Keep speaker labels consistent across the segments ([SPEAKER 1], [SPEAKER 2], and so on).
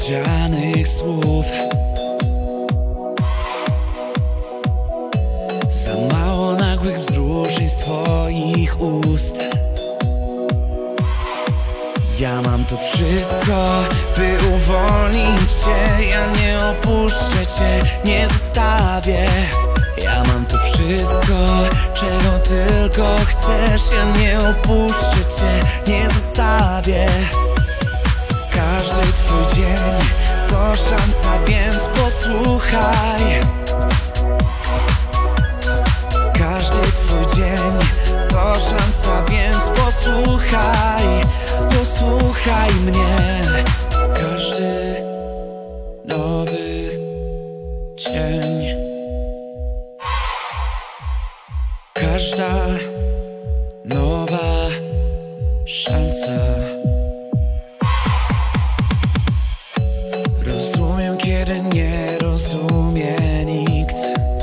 [SPEAKER 1] niewypowiedzianych słów, za mało nagłych wzruszeń z twoich ust. Ja mam to wszystko, by uwolnić cię. Ja nie opuszczę cię, nie zostawię. Ja mam to wszystko, czego tylko chcesz. Ja nie opuszczę cię, nie zostawię. Każdy twój dzień to szansa, więc posłuchaj. Każdy twój dzień to szansa, więc posłuchaj. Posłuchaj mnie. Każdy nowy dzień, każda nowa szansa. Rozumiem, kiedy nie rozumie nikt.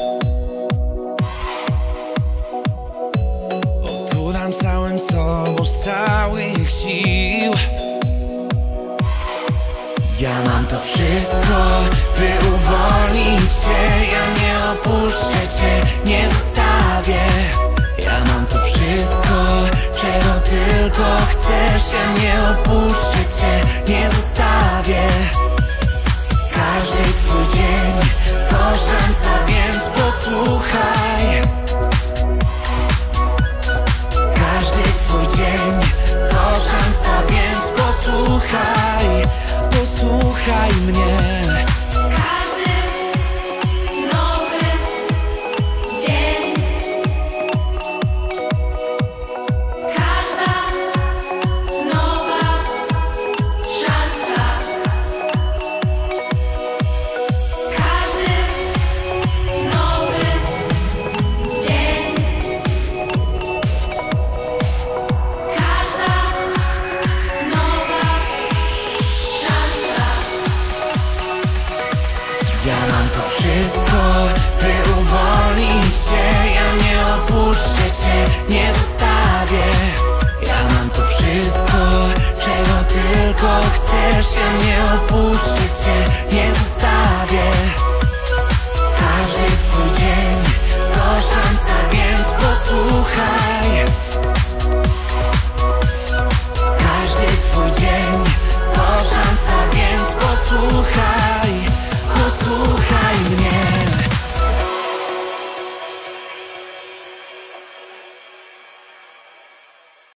[SPEAKER 1] Otulam całym sobą z całych sił. Ja mam to wszystko, by uwolnić cię. Ja nie opuszczę cię, nie zostawię. Ja mam to wszystko, czego tylko chcesz. Ja nie opuszczę cię, nie zostawię. Każdy twój dzień to szansa, więc posłuchaj. Każdy twój dzień to szansa, więc posłuchaj. Posłuchaj mnie.
[SPEAKER 2] Każdy nowy dzień, każda nowa szansa. Każdy nowy dzień, każda nowa szansa.
[SPEAKER 1] Ja mam to wszystko, by uwolnić cię. Ja nie opuszczę cię, nie zostawię. Ja mam to wszystko, czego tylko chcesz. Ja nie opuszczę cię, nie zostawię. Każdy twój dzień to szansa, więc posłuchaj. Każdy twój dzień to szansa, więc posłuchaj.